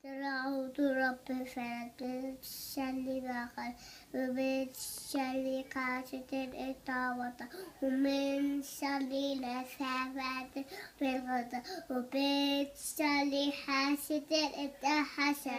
أعوذ برب الفلق من شر ما خلق ومن شر غاسق إذا وقب ومن شر النفاثات في العقد ومن شر حاسد إذا حسد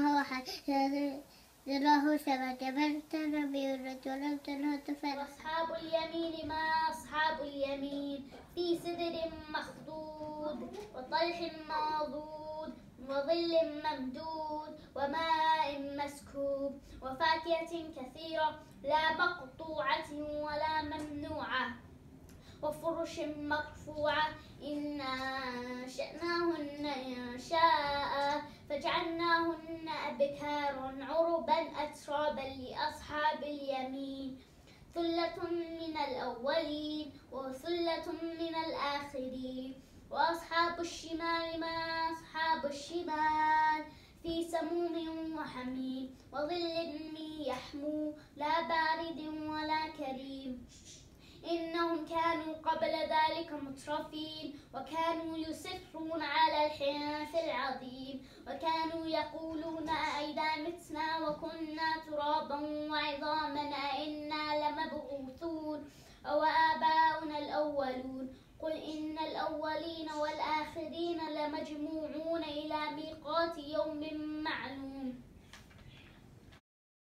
الله سبحانه وتعالى ولم تنه وأصحاب اليمين ما أصحاب اليمين في سدر مخضود وطلح منضود وظل ممدود وماء مسكوب وفاكهة كثيرة لا مقطوعة ولا ممنوعة وفرش مرفوعة إنا أنشأناهن إنشاء فجعلناهن أبكارا عربا أترابا لأصحاب اليمين ثلة من الأولين وثلة من الآخرين وأصحاب الشمال ما أصحاب الشمال في سموم وحميم وظل من يحموم لا بارد ولا كريم إنهم كانوا قبل ذلك مترفين وكانوا يصرون على الحنث العظيم وكانوا يقولون أئذا متنا وكنا ترابا وعظاما أئنا لمبعوثون أو آباؤنا الأولون قل إن الأولين والآخرين لمجموعون إلى ميقات يوم معلوم